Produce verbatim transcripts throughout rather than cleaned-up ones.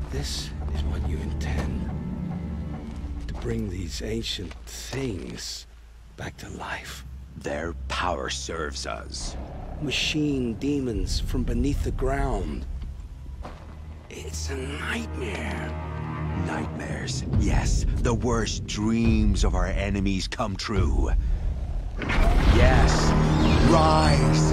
This is what you intend. To bring these ancient things back to life. Their power serves us. Machine demons from beneath the ground. It's a nightmare. Nightmares, yes. The worst dreams of our enemies come true. Yes, rise!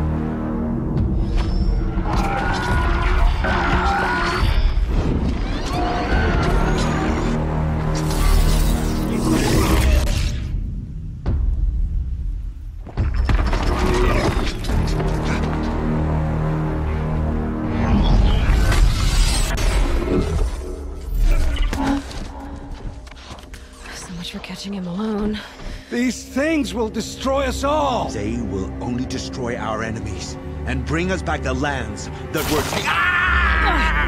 For catching him alone. These things will destroy us all! They will only destroy our enemies and bring us back the lands that were taken. Ah!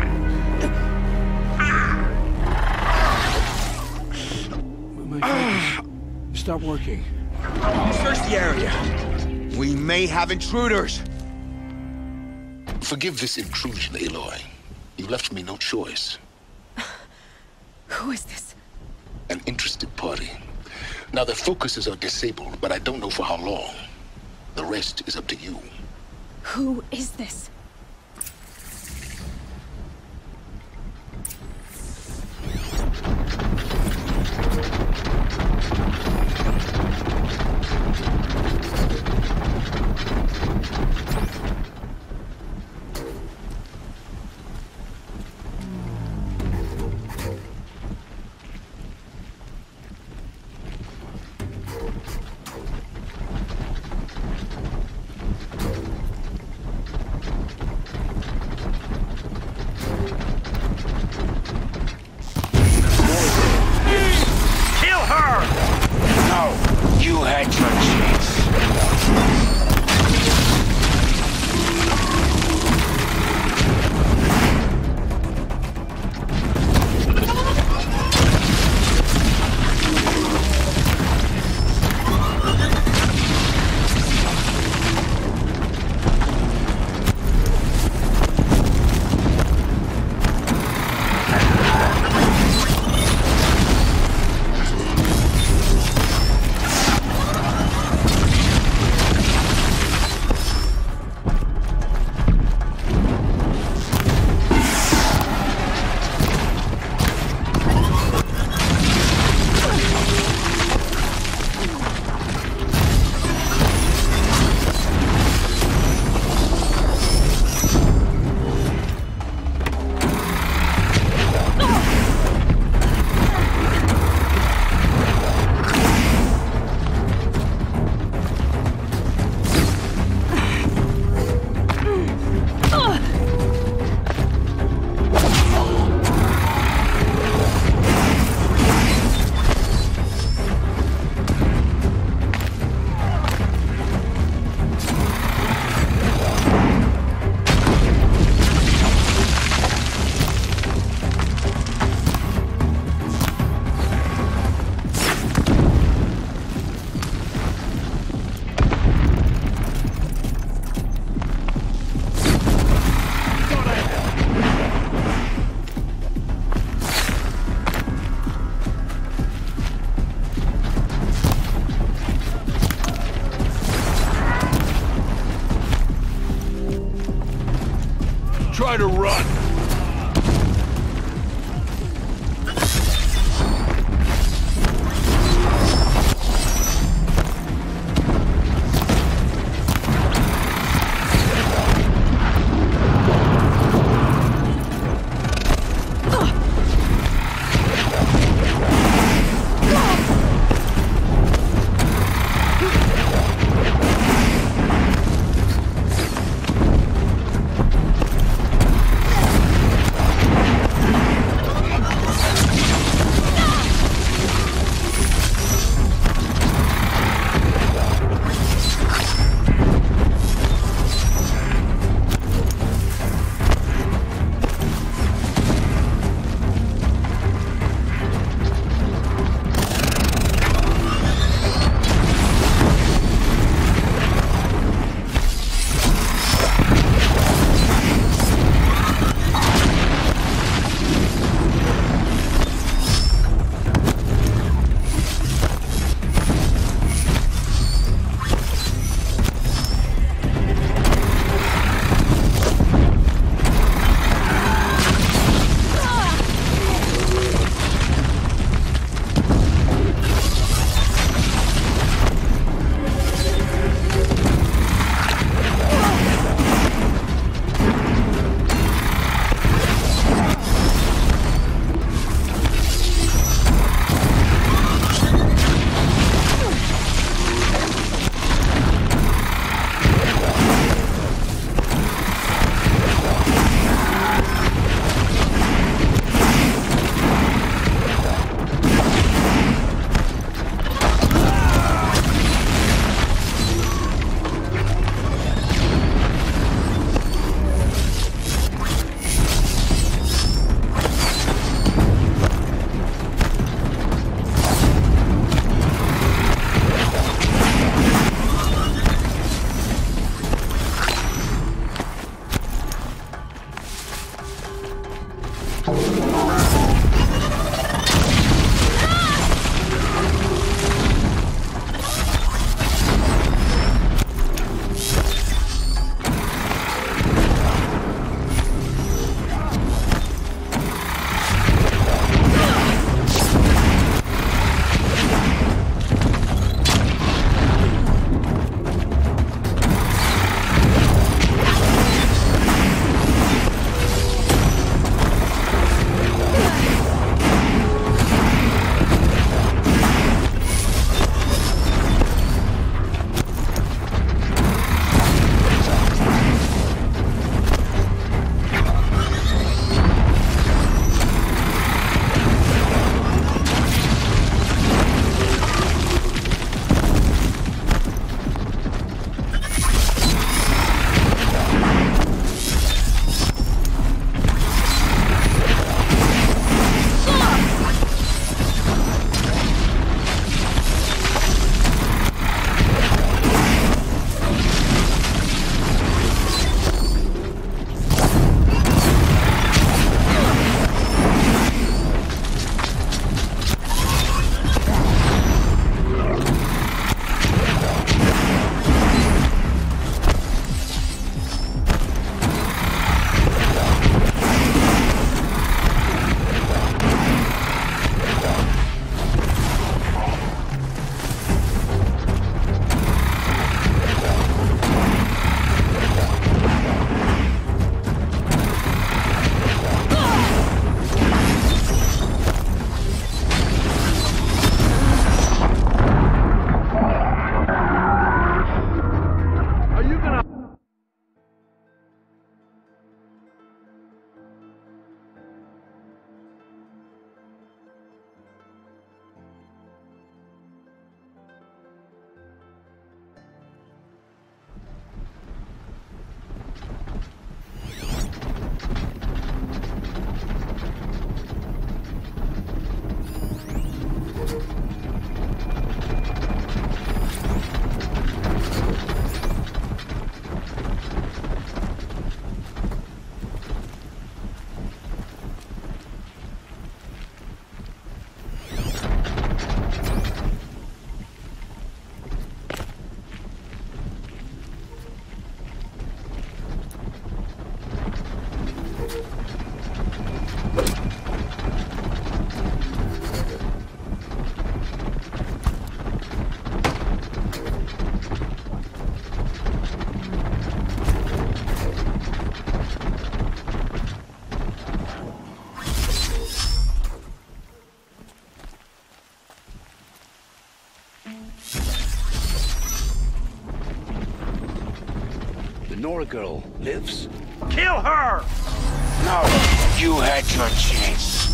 My focus. Stop working. Search the area. We may have intruders. Forgive this intrusion, Aloy. You left me no choice. Who is this? An interested party. Now their focuses are disabled, but I don't know for how long. The rest is up to you. Who is this? You had your chance. Try to run! Nora girl lives? Kill her! No, you had your chance.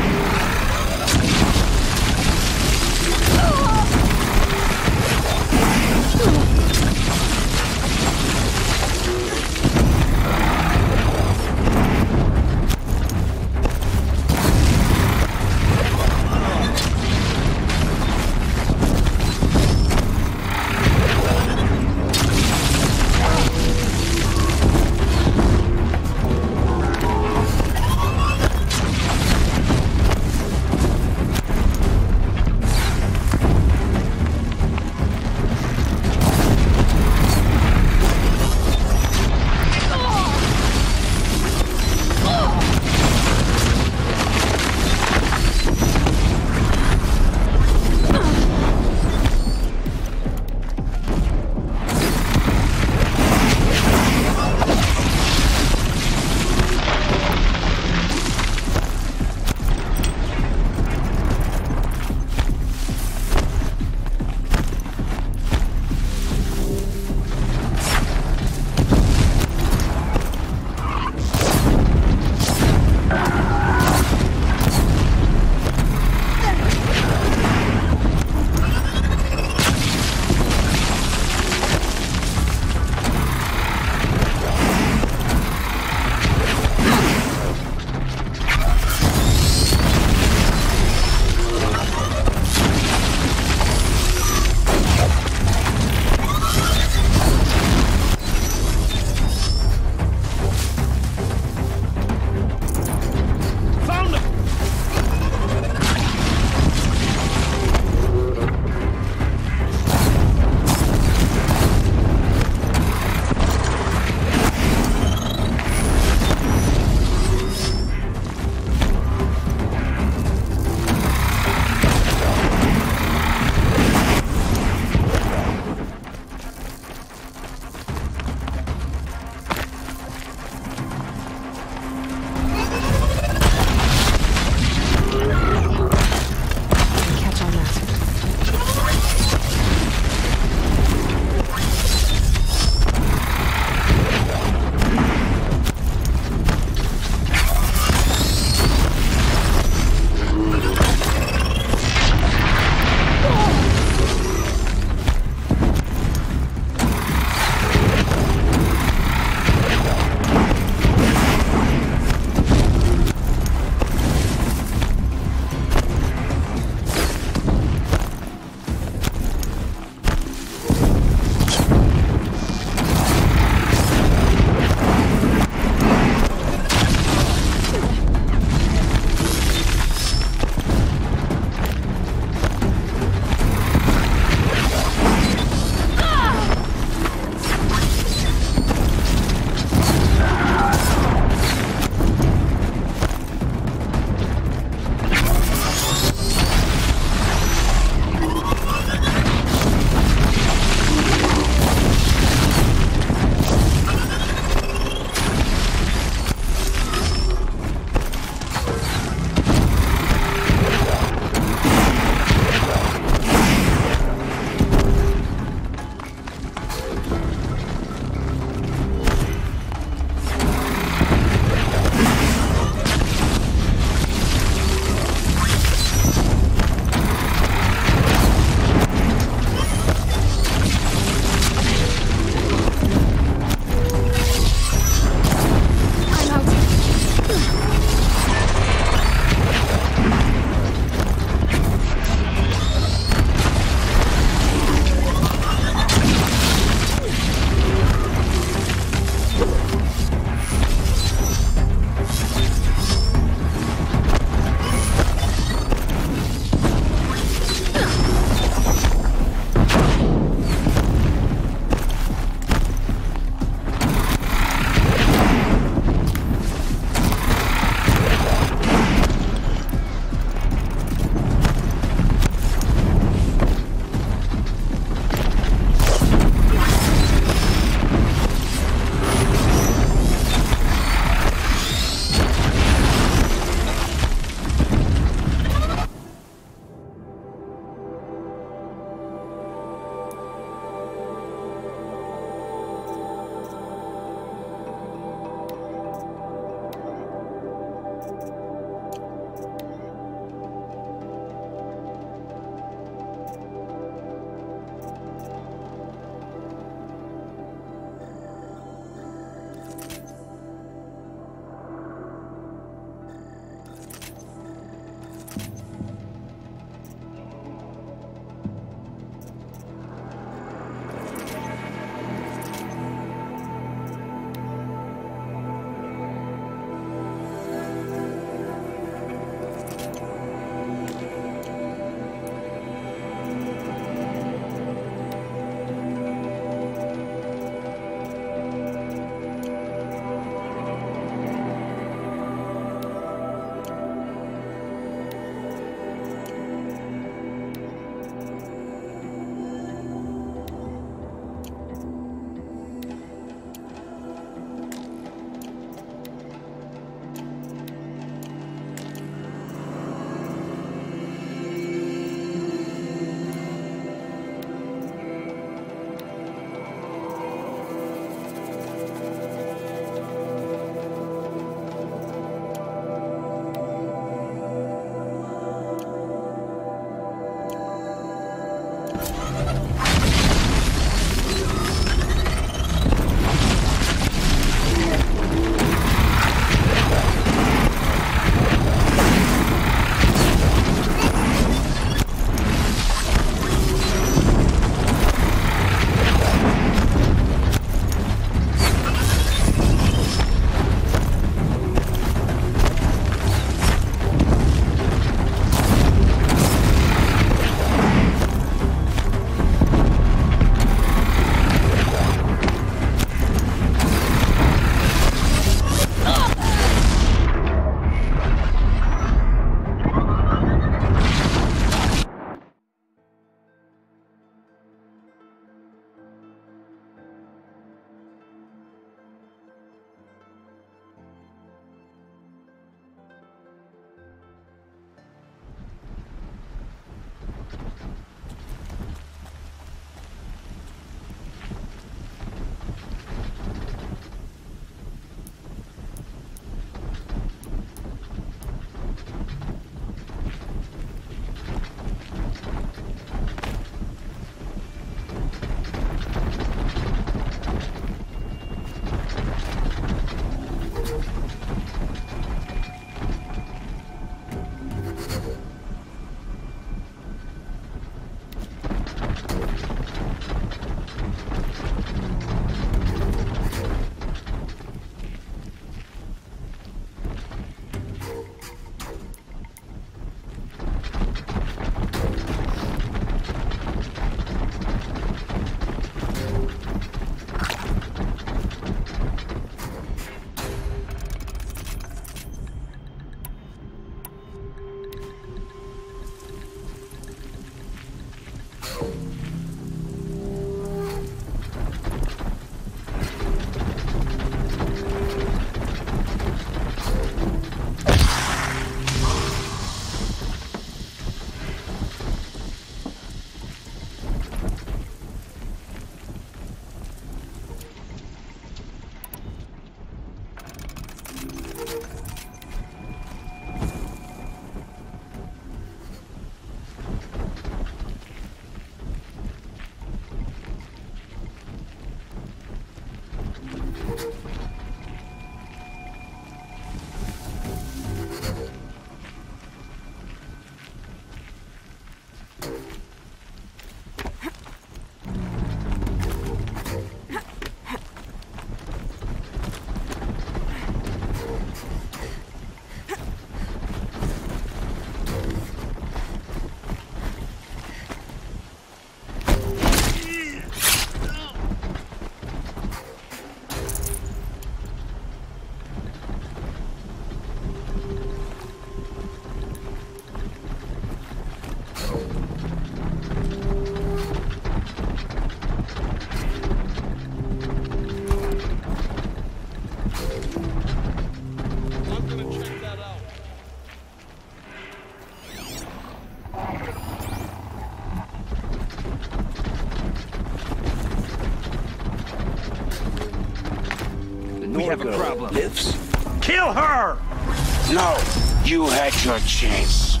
We have a problem. Lives? Kill her! No, you had your chance.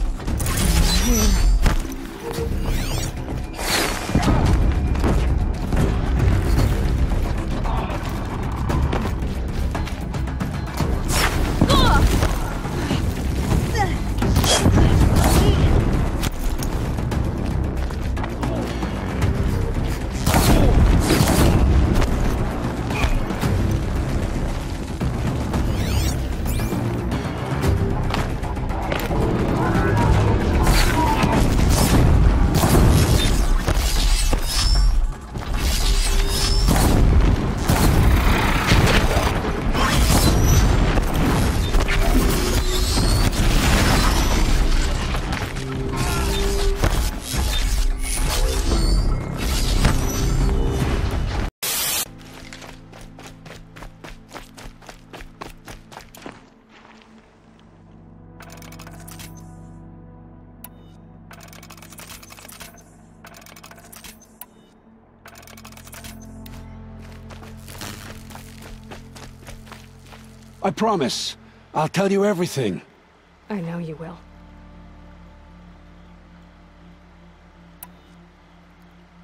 I promise. I'll tell you everything. I know you will.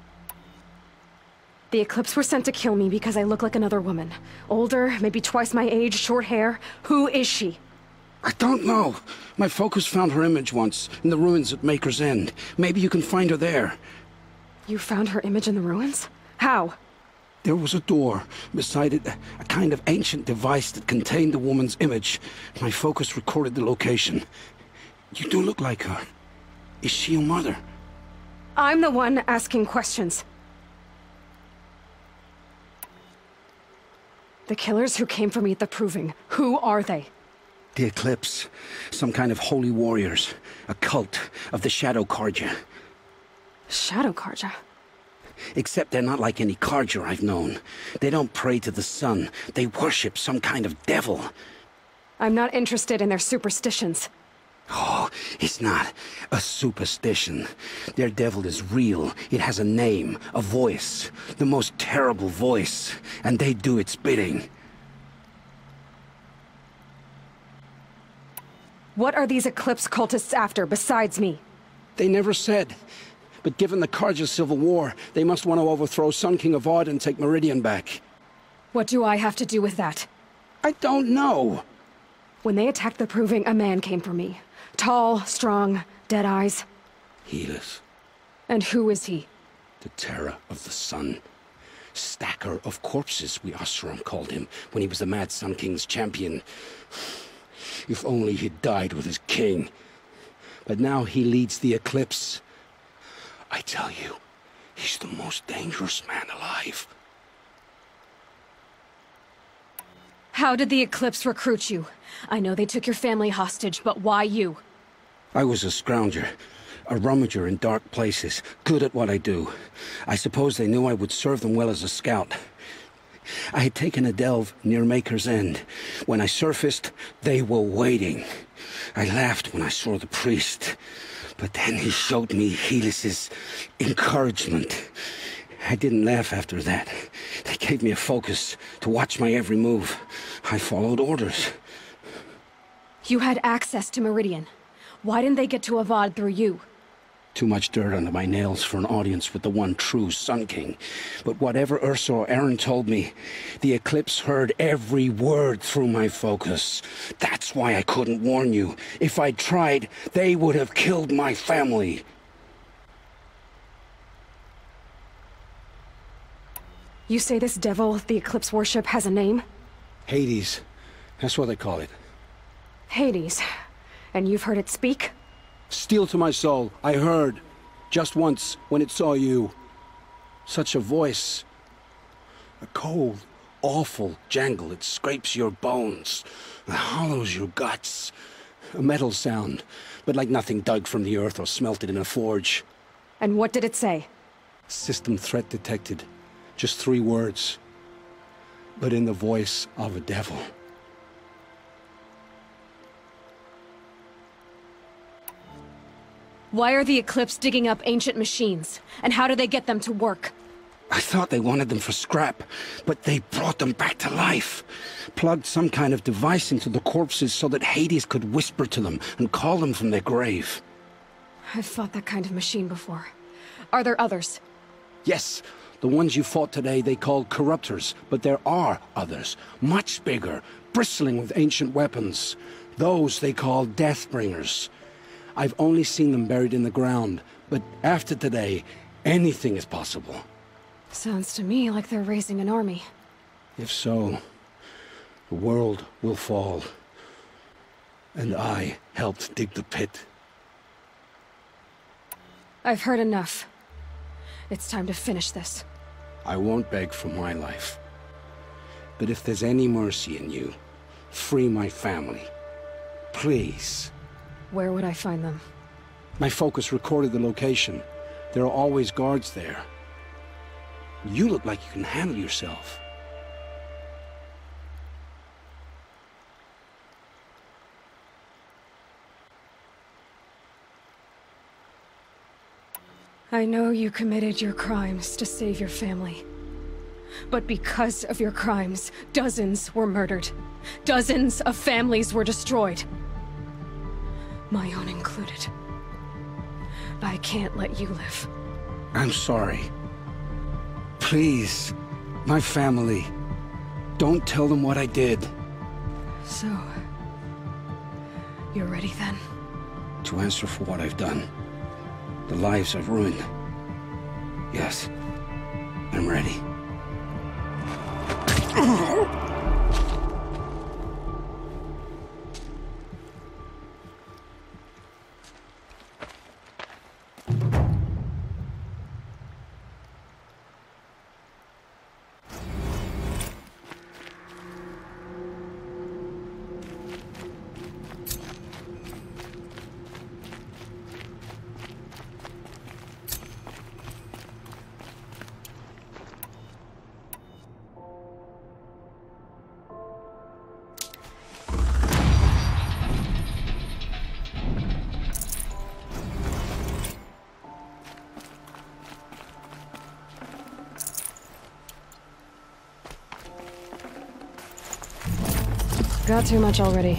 The Eclipse were sent to kill me because I look like another woman. Older, maybe twice my age, short hair. Who is she? I don't know. My focus found her image once, in the ruins at Maker's End. Maybe you can find her there. You found her image in the ruins? How? There was a door. Beside it, a kind of ancient device that contained the woman's image. My focus recorded the location. You do look like her. Is she your mother? I'm the one asking questions. The killers who came for me at the Proving, who are they? The Eclipse. Some kind of holy warriors. A cult of the Shadow Carja. Shadow Carja? Except they're not like any Carja I've known. They don't pray to the sun. They worship some kind of devil. I'm not interested in their superstitions. Oh, it's not a superstition. Their devil is real. It has a name, a voice. The most terrible voice. And they do its bidding. What are these Eclipse cultists after, besides me? They never said. But given the Carja civil war, they must want to overthrow Sun King Avad and take Meridian back. What do I have to do with that? I don't know. When they attacked the Proving, a man came for me. Tall, strong, dead eyes. Helis. And who is he? The terror of the sun. Stacker of corpses, we Oseram called him, when he was the Mad Sun King's champion. If only he'd died with his king. But now he leads the Eclipse. I tell you, he's the most dangerous man alive. How did the Eclipse recruit you? I know they took your family hostage, but why you? I was a scrounger, a rummager in dark places, good at what I do. I suppose they knew I would serve them well as a scout. I had taken a delve near Maker's End. When I surfaced, they were waiting. I laughed when I saw the priest, but then he showed me Helis's encouragement. I didn't laugh after that. They gave me a focus to watch my every move. I followed orders. You had access to Meridian. Why didn't they get to Avad through you? Too much dirt under my nails for an audience with the one true Sun King. But whatever Ursa or Eren told me, the Eclipse heard every word through my focus. That's why I couldn't warn you. If I'd tried, they would have killed my family. You say this devil the Eclipse worship has a name? Hades. That's what they call it. Hades. And you've heard it speak? Steel to my soul, I heard. Just once, when it saw you. Such a voice. A cold, awful jangle. It scrapes your bones. It hollows your guts. A metal sound, but like nothing dug from the earth or smelted in a forge. And what did it say? System threat detected. Just three words. But in the voice of a devil. Why are the Eclipse digging up ancient machines? And how do they get them to work? I thought they wanted them for scrap, but they brought them back to life. Plugged some kind of device into the corpses so that Hades could whisper to them and call them from their grave. I've fought that kind of machine before. Are there others? Yes, the ones you fought today they called Corruptors, but there are others, much bigger, bristling with ancient weapons. Those they call Deathbringers. I've only seen them buried in the ground, but after today, anything is possible. Sounds to me like they're raising an army. If so, the world will fall. And I helped dig the pit. I've heard enough. It's time to finish this. I won't beg for my life. But if there's any mercy in you, free my family. Please. Where would I find them? My focus recorded the location. There are always guards there. You look like you can handle yourself. I know you committed your crimes to save your family. But because of your crimes, dozens were murdered. Dozens of families were destroyed. My own included. I can't let you live. I'm sorry. Please. My family. Don't tell them what I did. So... you're ready then? To answer for what I've done. The lives I've ruined. Yes. I'm ready. Got too much already.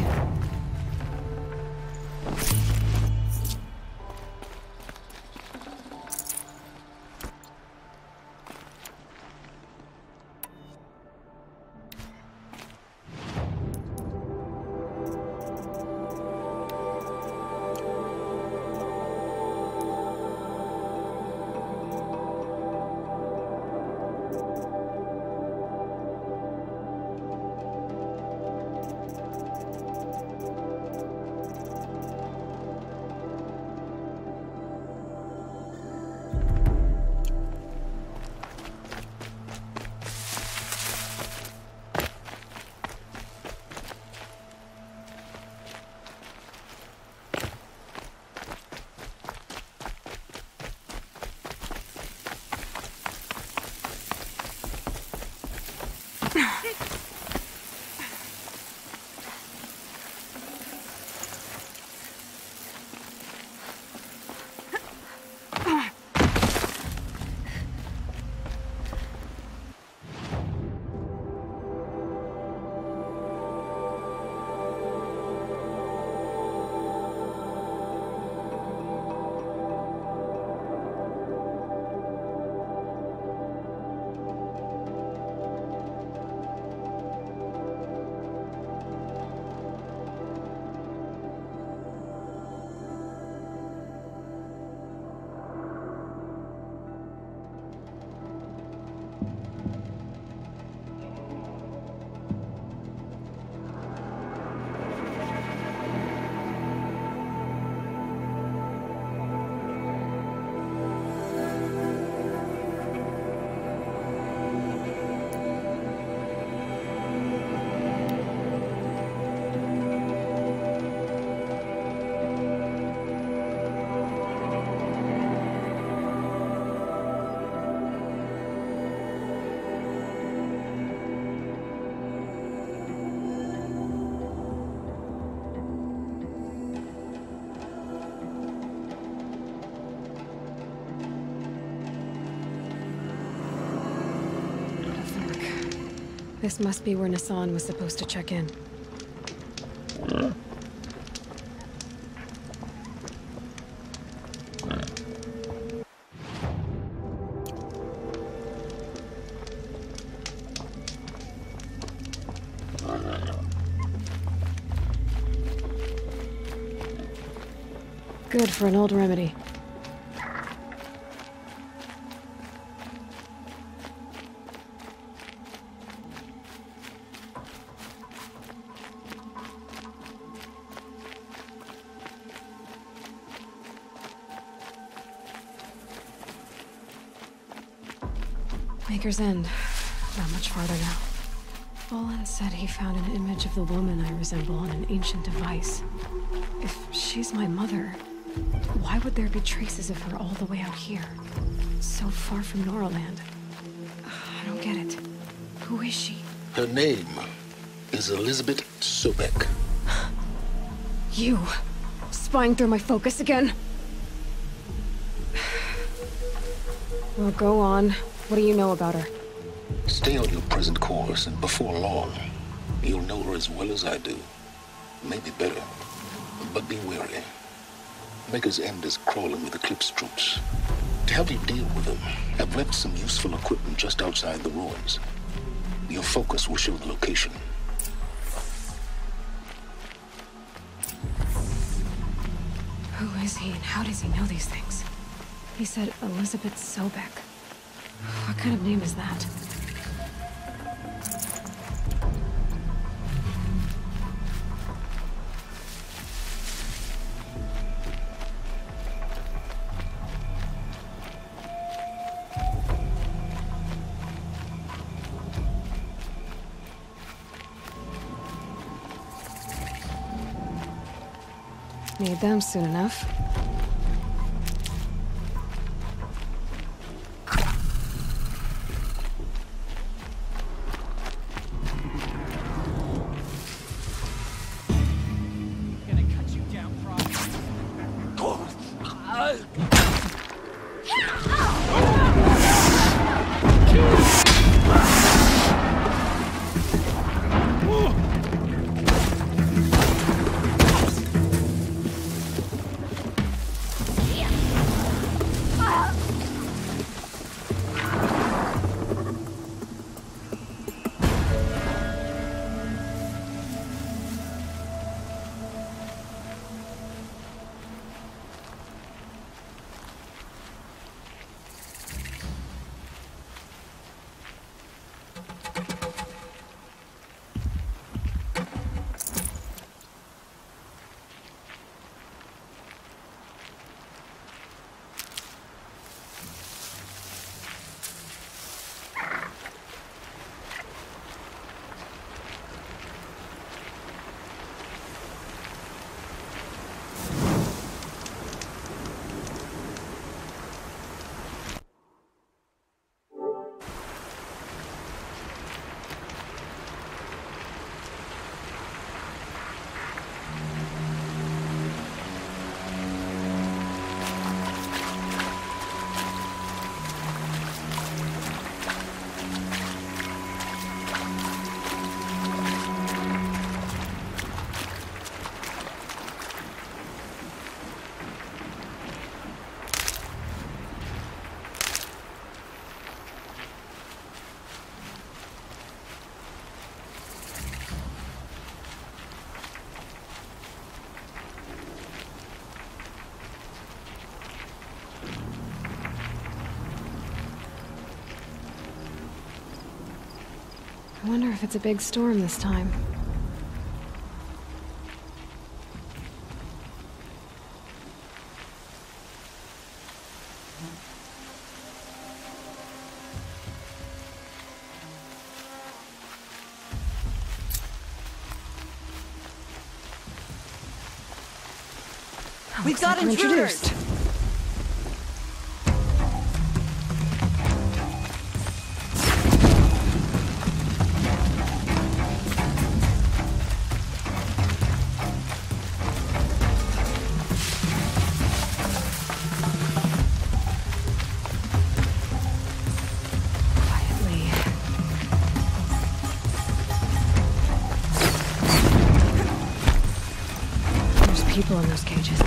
This must be where Nassan was supposed to check in. Good for an old remedy. Maker's End. Not much farther now. Bolin said he found an image of the woman I resemble on an ancient device. If she's my mother, why would there be traces of her all the way out here? So far from Noraland. I don't get it. Who is she? Her name is Elizabeth Sobek. You! Spying through my focus again? Well, go on. What do you know about her? Stay on your present course, and before long, you'll know her as well as I do. Maybe better. But be wary. Maker's End is crawling with Eclipse troops. To help you deal with them, I've left some useful equipment just outside the ruins. Your focus will show the location. Who is he and how does he know these things? He said Elizabeth Sobek. What kind of name is that? Need them soon enough. I wonder if it's a big storm this time. We've got Like we're intruders! introduced. Quietly. There's people in those cages.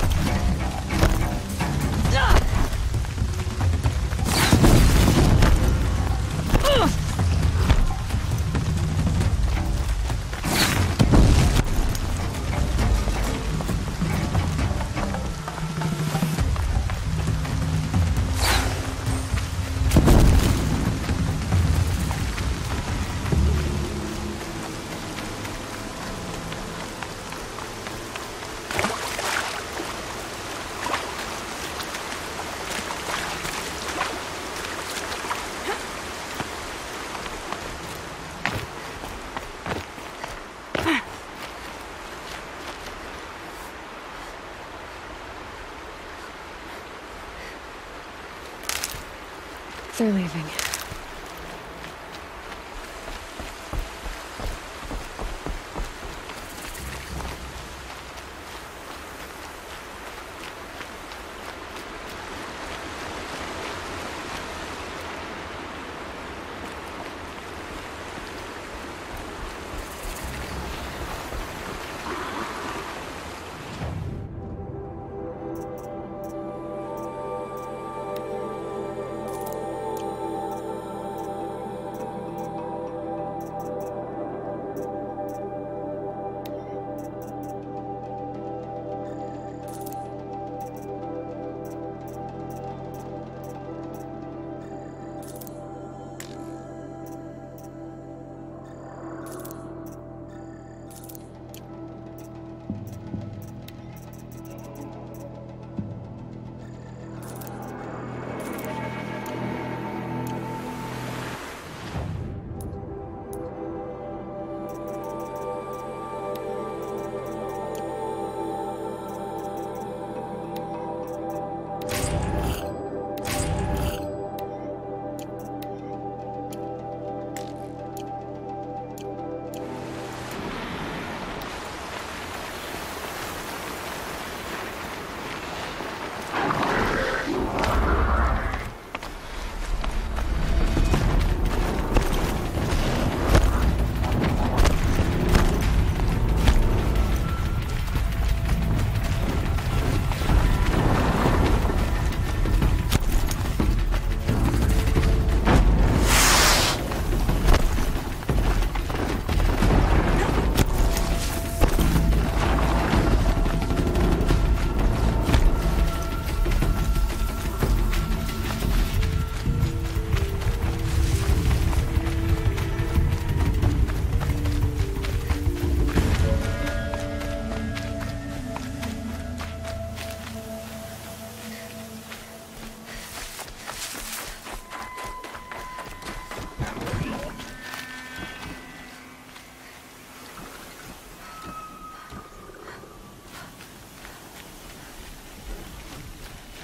They're leaving.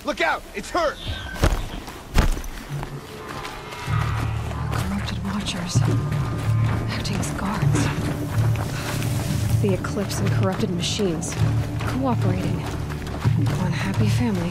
Look out! It's her! Corrupted Watchers. Acting as guards. The Eclipse and corrupted machines. Cooperating. One happy family.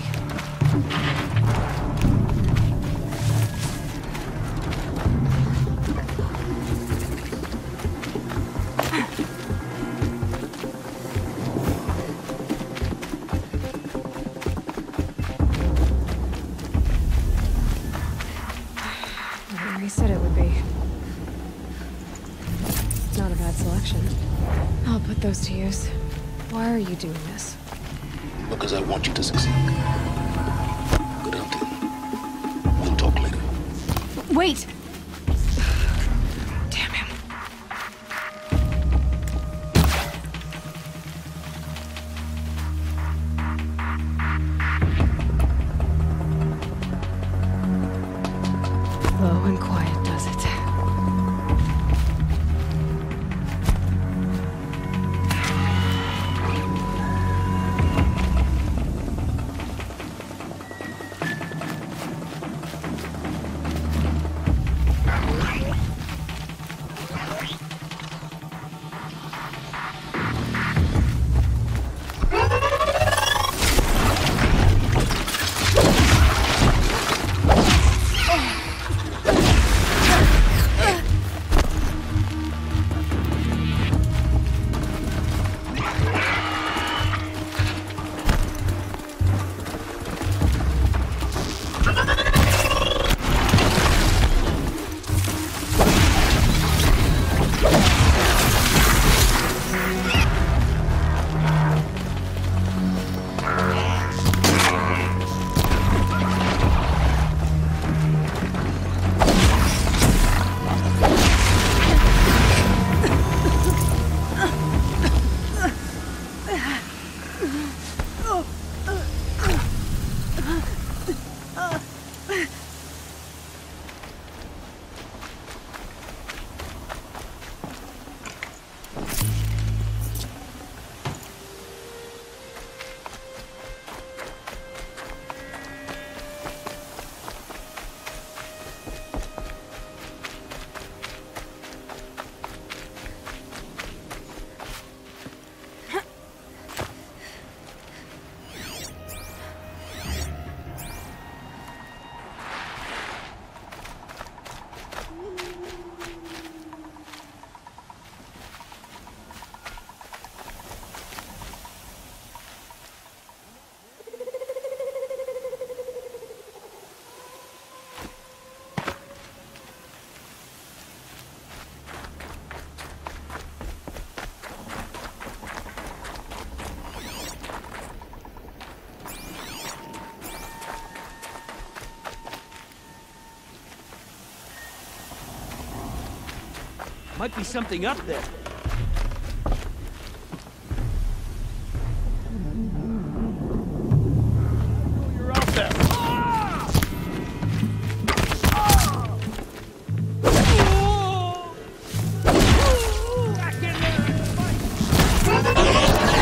Where he said it would be. Not a bad selection. I'll put those to use. Why are you doing this? Because I want you to succeed. Good hunting. We'll talk later. Wait! Damn him. Low and quiet does it. Might be something up there. You're out there. Ah! Ah! Back in there and fight.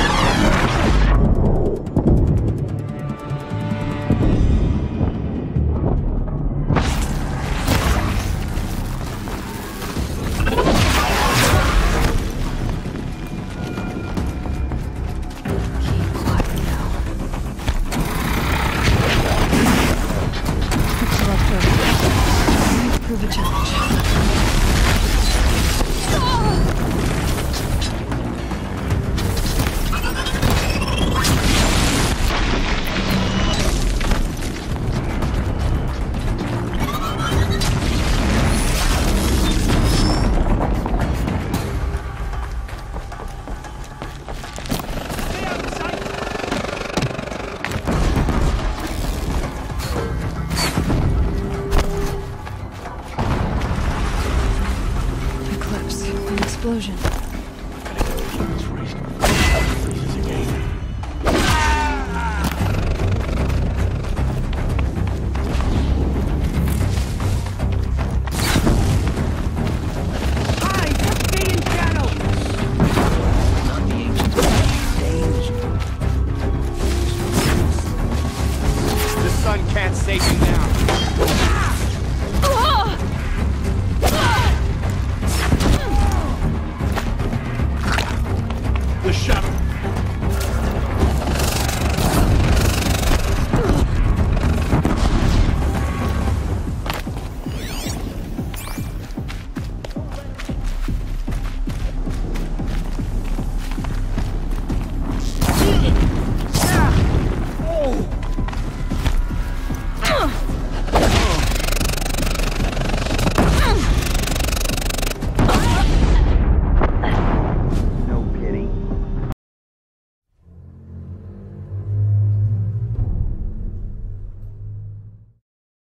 Prove a challenge. Eclipse, an explosion.